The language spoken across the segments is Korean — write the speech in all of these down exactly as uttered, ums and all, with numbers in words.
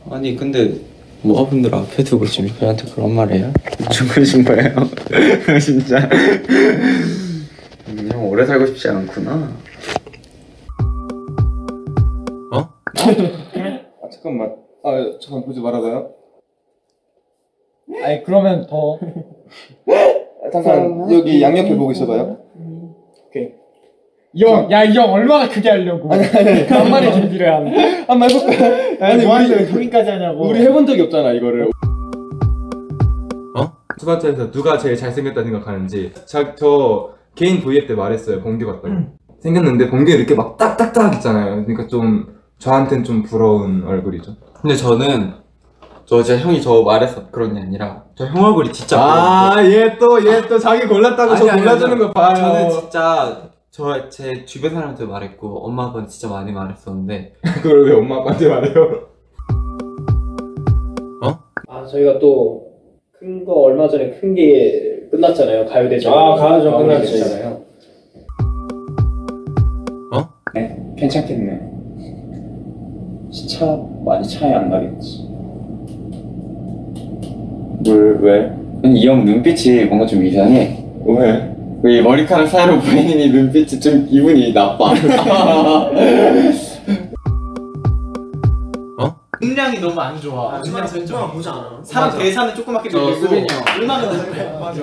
아니 근데 모아분들 앞에 두고 지금 저한테 그런 말해요? 죽으신 거예요? 진짜 음, 형 오래 살고 싶지 않구나. 어? 아 잠깐만. 아 잠깐 보지 말아봐요. 아니 그러면 더 잠깐 여기 양옆에 보고 있어봐요. 오케이. 이 형, 야 이 형 얼마나 크게 하려고? 아니 아니 한 마리 준비를 한. 한번 해볼까? 아니 뭐 우리 여기까지 하냐고. 우리 해본 적이 없잖아 이거를. 어? 투바트에서 누가 제일 잘생겼다 생각하는지 자, 저 개인 브이앱 때 말했어요. 범규 같다고. 음. 생겼는데 범규 이렇게 막 딱딱딱 있잖아요. 그러니까 좀 저한텐 좀 부러운 얼굴이죠. 근데 저는 저 진짜 형이 저 말해서 그런 게 아니라 저 형 얼굴이 진짜 아 얘 또 얘 또 자기 골랐다고 아니, 저 아니, 골라주는 아니, 거 봐요. 저는 진짜 저 제 주변 사람한테 말했고 엄마 아빠는 진짜 많이 말했었는데 그걸 왜 엄마 아빠한테 말해요? 어? 아 저희가 또 큰 거 얼마 전에 큰 게 끝났잖아요. 가요대전. 아, 가요대전 끝났지. 잖아요. 어? 네, 괜찮겠네. 시차 많이 차이 안 나겠지. 뭘 왜? 이 형 눈빛이 뭔가 좀 이상해. 왜? 이 머리카락 사이로 보이는 이 눈빛이 좀 기분이 나빠. 어? 음량이 너무 안 좋아. 음량 설정 보잖아. 사람 맞아. 대사는 조그맣게 저 들리고 수빈이 형. 음악은 너무 맞아.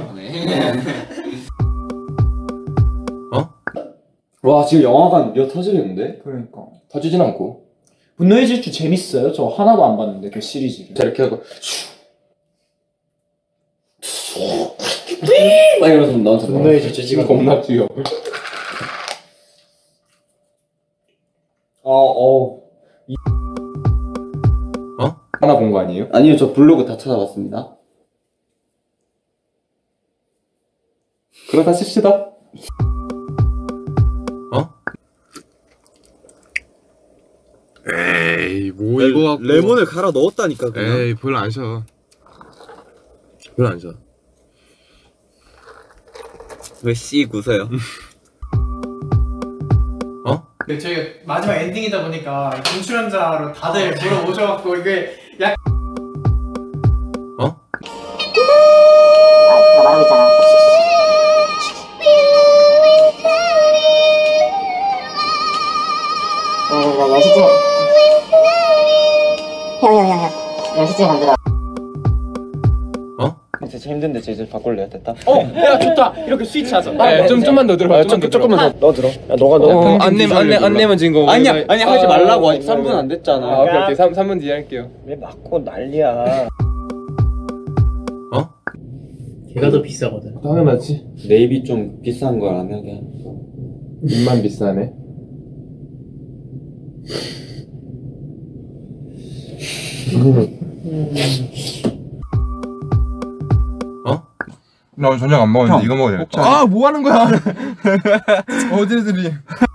어? 와 지금 영화관 몇 터지겠는데? 그러니까. 터지진 않고. 분노의 질주 재밌어요? 저 하나도 안 봤는데 그 시리즈를. 자 이렇게 하고 막 이러면서 나한테 분노의 질주 지금 겁나 뛰어. 어 어. 어? 하나 본 거 아니에요? 아니요 저 블로그 다 찾아봤습니다. 그러다 칩시다. 어? 에이 뭐 이거 갖고 레몬을 갈아 넣었다니까 그냥. 에이 별로 안 셔. 별로 안 셔. 왜 씨 구세요? 어? 근데 저희가 마지막 엔딩이다 보니까 공출연자로 다들 보러 오셔갖고 이게 약. 어? 아, 나 말하고 있잖아. 나 열 시쯤 형 형 형형 열 시쯤에 잠들어. 어? 진짜 힘든데 제 이제 바꿀래요? 됐다? 어, 야 좋다. 이렇게 스위치 하자. 네, 좀 좀만 더 들어. 좀만 더 들어. 조금만 더. 너 들어. 야 너가 너. 어, 안내 안내 안내만 진 거. 아니야 아니 하지 말라고 아직 네, 삼 분 안 됐잖아. 아, 오케이 오케이 삼 분 뒤에 할게요. 왜 맞고 난리야. 어? 걔가 더 비싸거든. 당연하지. 네이비 좀 비싼 걸 안 하게. 입만 비싸네. 어? 나 저녁 안 먹었는데 이거 먹어야 돼. 아, 뭐 하는 거야? 어디들이?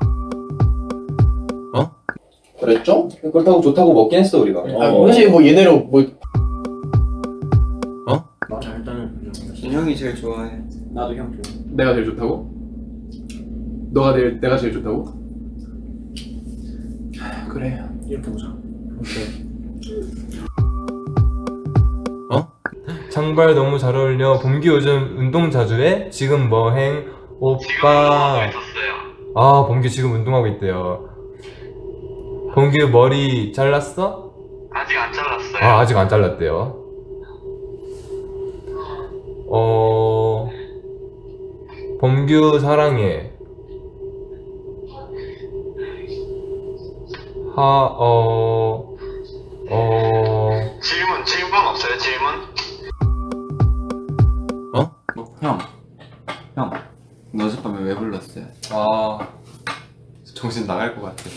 어? 그랬죠? 그렇다고 좋다고 먹긴 했어 우리가. 어. 사실 뭐 얘네로 뭐 어? 자 일단은 형이 제일 좋아해. 나도 형 좋아. 내가 제일 좋다고? 너가 제일 내가 제일 좋다고? 그래. 이렇게 보자. 어? 장발 너무 잘 어울려. 봄기 요즘 운동 자주 해? 지금 뭐행? 오빠. 아, 봄기 지금 운동하고 있대요. 봄기 머리 잘랐어? 아직 안 잘랐어요. 아, 아직 안 잘랐대요. 어... 범규 사랑해. 하... 어... 어... 질문, 질문 없어요? 질문? 어? 형. 형. 너 어젯밤에 왜 불렀어요? 아... 정신 나갈 것 같아.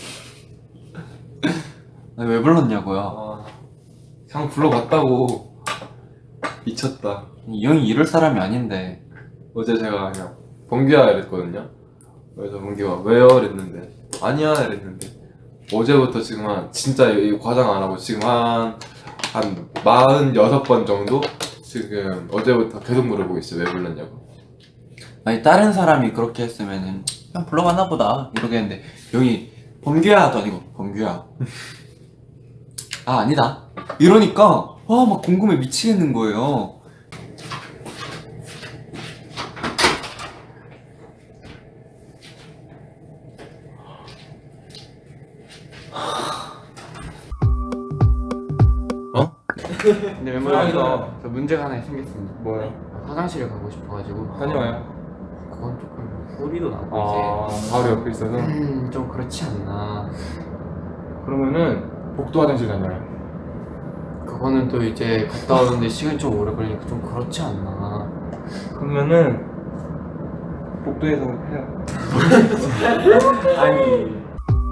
아니, 왜 불렀냐고요? 아... 형 불러봤다고. 미쳤다. 이 형이 이럴 사람이 아닌데. 어제 제가 그냥 범규야 이랬거든요. 그래서 범규가 왜요? 이랬는데 아니야 이랬는데 어제부터 지금 한 진짜 이 과장 안 하고 지금 한 한 마흔여섯 번 정도 지금 어제부터 계속 물어보고 있어요. 왜 불렀냐고. 아니 다른 사람이 그렇게 했으면은 그냥 불러봤나 보다 이러겠는데 형이 범규야 도 아니고 범규야 아 아니다 이러니까 와 막 궁금해 미치겠는 거예요. 어? 근데 멤버들이서 저 문제가 하나 생겼습니다. 뭐요? 화장실에 가고 싶어가지고 다녀와요. 그건 조금 소리도 나고 아 바로 옆에 있어서. 이제 음, 좀 그렇지 않나. 그러면은 복도 화장실 다녀요. 그거는 또 이제 갔다 오는데 시간이 좀 오래 걸리니까 좀 그렇지 않나. 그러면은 복도에서 해요. 아니.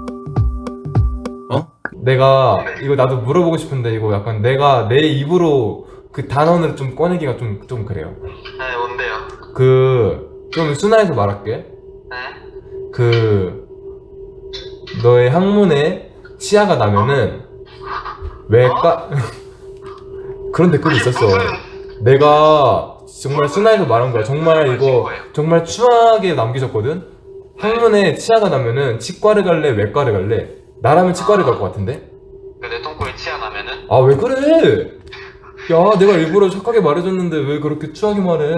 어? 내가 이거 나도 물어보고 싶은데 이거 약간 내가 내 입으로 그 단어를 좀 꺼내기가 좀, 좀 그래요. 네, 뭔데요? 그 좀 순화해서 말할게. 네? 그 너의 항문에 치아가 나면은 왜까 그런 댓글이 있었어. 내가 정말 순화해서 말한 거야. 정말 이거 정말 추하게 남기셨거든. 항문에 치아가 나면은 치과를 갈래 외과를 갈래? 나라면 치과를 갈 것 같은데? 내 똥꼬에 치아 나면은? 아 왜 그래? 야 내가 일부러 착하게 말해줬는데 왜 그렇게 추하게 말해?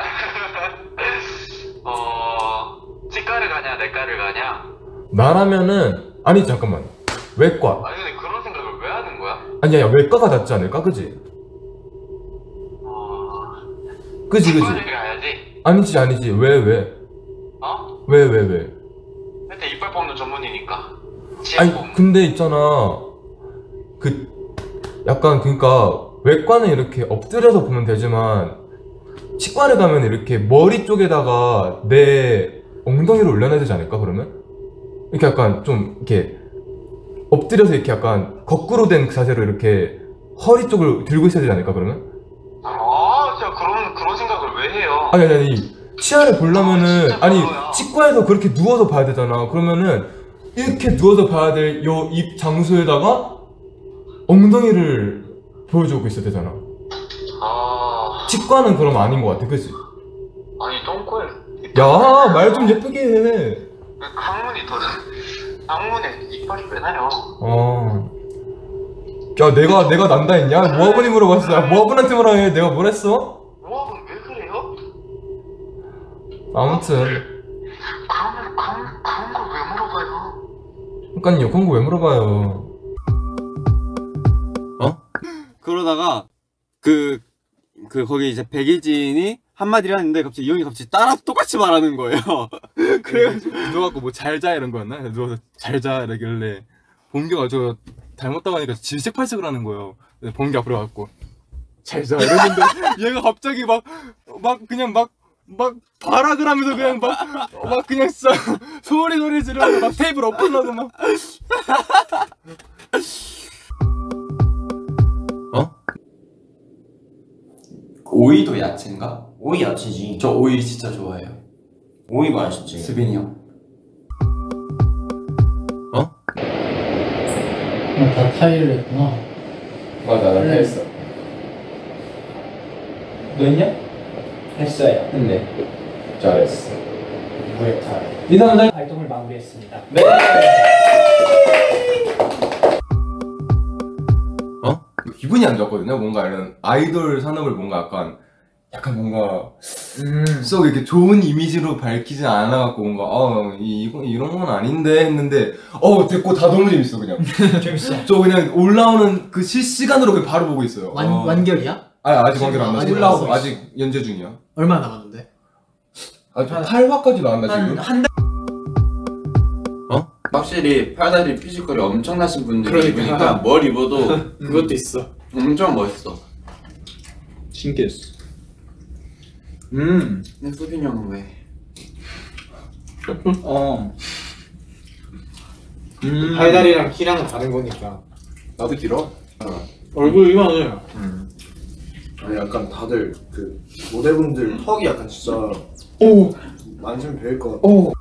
어... 치과를 가냐 내과를 가냐? 나라면은 아니 잠깐만 외과. 아니 근데 그런 생각을 왜 하는 거야? 아니야 야 외과가 낫지 않을까 그지? 어... 그지 그지? 치과를 가야지. 아니지 아니지 왜 왜? 어? 왜 왜 왜? 일단 이빨 뽑는 전문이니까. 아니 근데 있잖아 그 약간 그니까 외과는 이렇게 엎드려서 보면 되지만 치과를 가면 이렇게 머리 쪽에다가 내 엉덩이를 올려놔야 되지 않을까 그러면? 이렇게 약간 좀 이렇게 엎드려서 이렇게 약간 거꾸로 된 자세로 이렇게 허리 쪽을 들고 있어야 되지 않을까 그러면? 아 진짜 그런 그런 생각을 왜 해요? 아니 아니 아니 치아를 보려면은 진짜 아니 별로야. 치과에서 그렇게 누워서 봐야 되잖아. 그러면은 이렇게 누워서 봐야 될 요 입 장소에다가 엉덩이를 보여주고 있어야 되잖아. 아... 치과는 그럼 아닌 것 같아, 그치? 아니 똥꼬에 야, 말 좀 예쁘게 해. 항문이 더... 항문에 이빨이 왜 나요? 어. 야, 내가 내가 난다 했냐? 모아분이 물어봤어. 야, 모아분한테 뭐라 해? 내가 뭘 했어? 모아분 왜 그래요? 아무튼. 그러면 그런, 그런 걸 왜 물어봐요? 그러니까요, 그런 거 왜 물어봐요? 그러다가 그, 그 거기 이제 백일진이 한마디를 하는데 갑자기 이 형이 갑자기 따라 똑같이 말하는 거예요. 그래가지고 누워갖고 뭐 잘자 이런 거였나? 누워서 잘자 이러길래 범규가 저 닮았다고 하니까 질색팔색을 하는 거예요. 범규 앞으로 가갖고 잘자 이러는데 얘가 갑자기 막 막 그냥 막 막 발악을 하면서 그냥 막 막 그냥 진짜 소리 소리 지르면서 막 테이블 엎으려고 막 오이도 야채인가? 오이 야채지. 저 오이 진짜 좋아해요. 오이 맛있지. 수빈이 형. 어? 다 타이를 했구나. 맞아 나 했어. 너 했냐? 했어요. 했네. 잘했어. 무에타이. 이사람들 활동을 마무리했습니다. 네. 어? 기분이 안 좋았거든요. 뭔가 이런 아이돌 산업을 뭔가 약간 약간 뭔가 음. 썩 이렇게 좋은 이미지로 밝히진 않아갖고 뭔가 어 이, 이거 이런 건 아닌데 했는데 어 됐고 다 너무 재밌어 그냥. 재밌어. 저 그냥 올라오는 그 실시간으로 그냥 바로 보고 있어요. 완, 어. 완결이야? 아니 아직 완결 안 아직 났어. 올라오고 있어. 아직 연재 중이야. 얼마나 남았는데? 아직 팔 화까지 나왔나 한, 지금? 한 달? 확실히 팔다리 피지컬이 엄청나신 분들이 그러니까. 입으니까 뭘 입어도 그것도 있어. 엄청 멋있어. 신기했어. 음. 근데 수빈이 형은 왜? 어. 음. 팔다리랑 키랑은 다른 거니까. 나도 길어. 얼굴 이만해. 아니 약간 다들 그 모델분들 턱이 약간 진짜 오. 만지면 배일 것 같아. 오.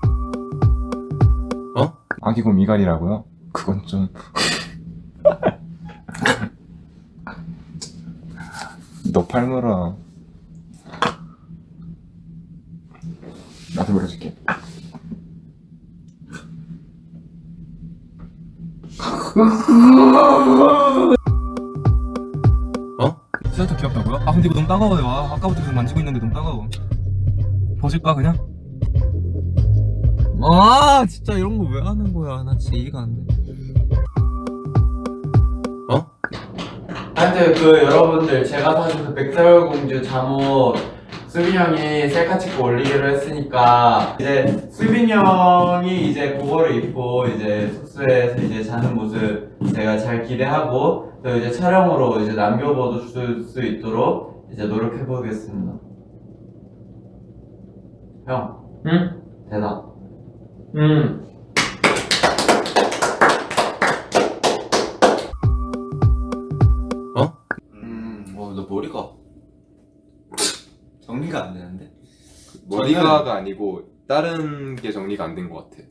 아기곰 이갈이라고요? 그건 좀. 너 팔물어. 나도 물어줄게. 스웨터 귀엽다고요? 아 근데 이거 너무 따가워요. 아, 아까부터 계속 만지고 있는데 너무 따가워. 벗을까 그냥? 아 진짜 이런 거 왜 하는 거야? 나 진짜 이해가 안 돼. 어? 하여튼 그 여러분들 제가 사실 그 백설공주 잠옷 수빈 형이 셀카 찍고 올리기로 했으니까 이제 수빈 형이 이제 그거를 입고 이제 숙소에서 이제 자는 모습 제가 잘 기대하고 또 이제 촬영으로 이제 남겨볼 수 있도록 이제 노력해 보겠습니다. 형, 응? 대답. 응. 어? 음, 어, 너 머리가 정리가 안 되는데? 머리가가 아니고 다른 게 정리가 안 된 것 같아.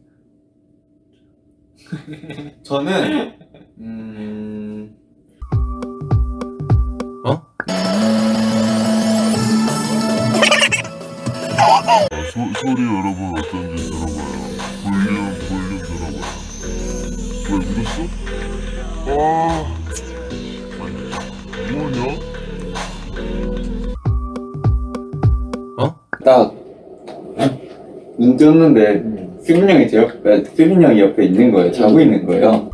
저는 음... 어? 소, 소리 여러분 어떤지 들어봐요. 볼륨 볼륨 들어봐요. 왜 묻었어? 아 뭐냐? 어? 딱 눈 떴는데 수빈 형이 제 옆에 수빈 형이 옆에 있는 거예요. 자고 있는 거예요.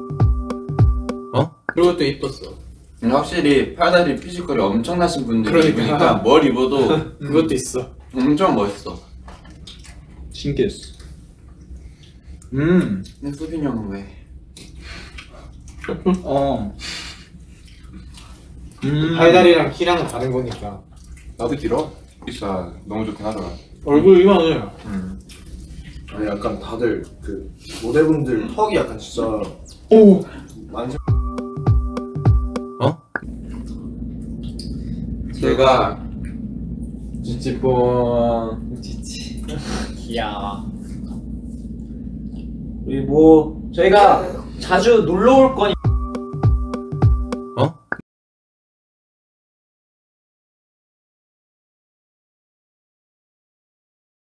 어? 그리고 또 이뻤어. 확실히 팔다리 피지컬이 엄청나신 분들이 그러니까. 입으니까 뭘 입어도 그것도 있어. 엄청 멋있어. 신기했어. 음. 근데 수빈 형은 왜? 어. 음. 팔다리랑 키랑은 다른 거니까. 나도 길어. 진짜 너무 좋긴 하더라. 얼굴 이만해. 음. 아니 약간 다들 그 모델분들 턱이 약간 진짜 오. 만져. 어? 제가 찌찌뽕 찌찌 귀여워. 우리 뭐 저희가 자주 놀러 올 거니.